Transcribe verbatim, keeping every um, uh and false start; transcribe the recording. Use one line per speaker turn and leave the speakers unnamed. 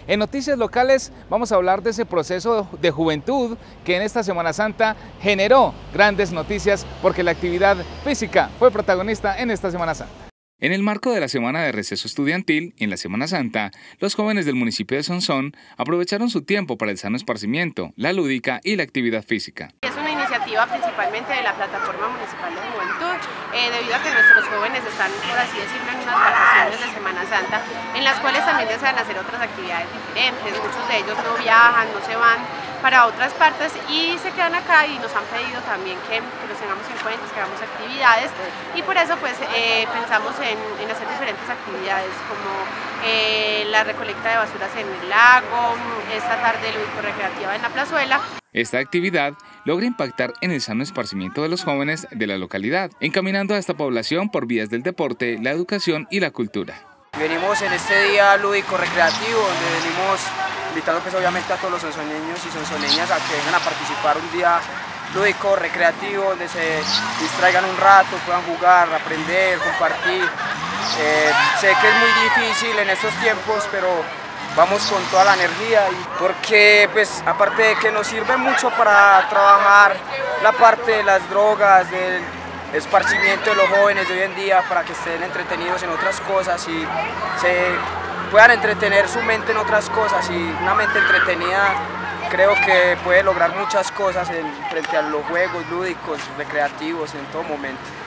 En noticias locales vamos a hablar de ese proceso de juventud que en esta Semana Santa generó grandes noticias porque la actividad física fue protagonista en esta Semana Santa. En el marco de la Semana de Receso Estudiantil, en la Semana Santa, los jóvenes del municipio de Sonsón aprovecharon su tiempo para el sano esparcimiento, la lúdica y la actividad física.
Es una iniciativa principalmente de la Plataforma Municipal de Juventud, eh, debido a que nuestros jóvenes están, por así decirlo, en unas vacaciones de Semana Santa, en las cuales también desean hacer otras actividades diferentes. Muchos de ellos no viajan, no se van para otras partes y se quedan acá y nos han pedido también que, que los tengamos en cuenta, que hagamos actividades, y por eso pues eh, pensamos en, en hacer diferentes actividades como eh, la recolecta de basuras en el lago, esta tarde lúdico-recreativa en la plazuela.
Esta actividad logra impactar en el sano esparcimiento de los jóvenes de la localidad, encaminando a esta población por vías del deporte, la educación y la cultura.
Venimos en este día lúdico-recreativo, donde venimos invitando pues obviamente a todos los sonsoneños y sonsoneñas a que vengan a participar un día lúdico-recreativo, donde se distraigan un rato, puedan jugar, aprender, compartir. Eh, sé que es muy difícil en estos tiempos, pero vamos con toda la energía, porque pues aparte de que nos sirve mucho para trabajar la parte de las drogas, del esparcimiento de los jóvenes de hoy en día, para que estén entretenidos en otras cosas y se puedan entretener su mente en otras cosas, y una mente entretenida creo que puede lograr muchas cosas en, frente a los juegos lúdicos, recreativos en todo momento.